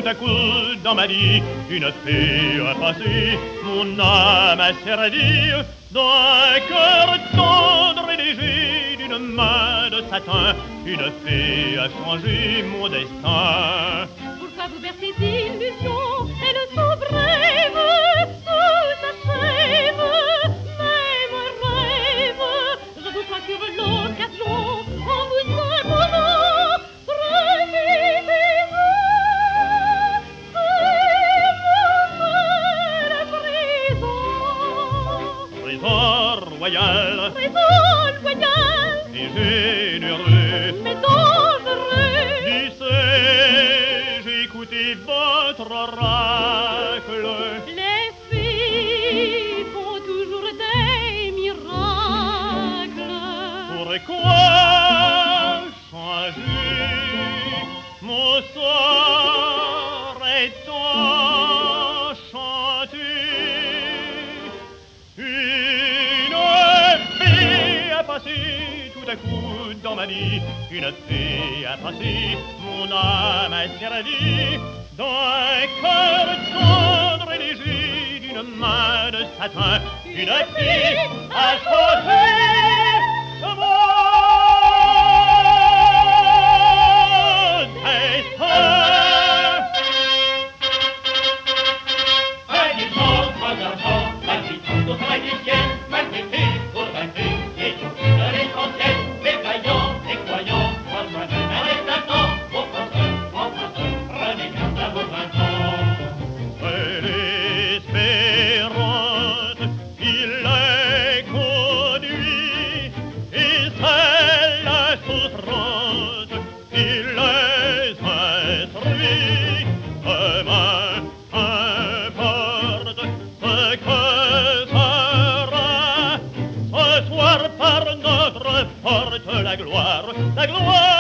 à coup dans ma vie, une fée a passé, mon âme a servi d'un cœur tendre et léger, d'une main de satin, une fée a changé mon destin. Pourquoi vous bercez d'illusions, elles sont brèves, tout s'achève, même un rêve. Je vous procure l'occasion, en vous imposant, profitez-en, c'est le présent. Trésor royal, Trésor royal, et généreux, mais dangereux. Disais-je, écoutez votre oracle. Les filles font toujours des miracles. Pourquoi changer mon sort est enchanté? Une fée a passé tout à coup dans ma vie, une fée a passé, mon âme a servi d'un cœur tendre et léger, d'une main de satin, une fée a changé mon destin. Magnifique, trois argents, magnifique, pour magicienne, magnifique, pour magnifique, et tout de l'essentiel, les vaillants, les croyants, trois soi-même, arrête un temps, vos penseurs, prenez garde à vos 20 ans. Elle espérante, il est conduit, et c'est la souffrance, il les instruit. Demain, importe ce que sera, ce soir par notre forte la gloire,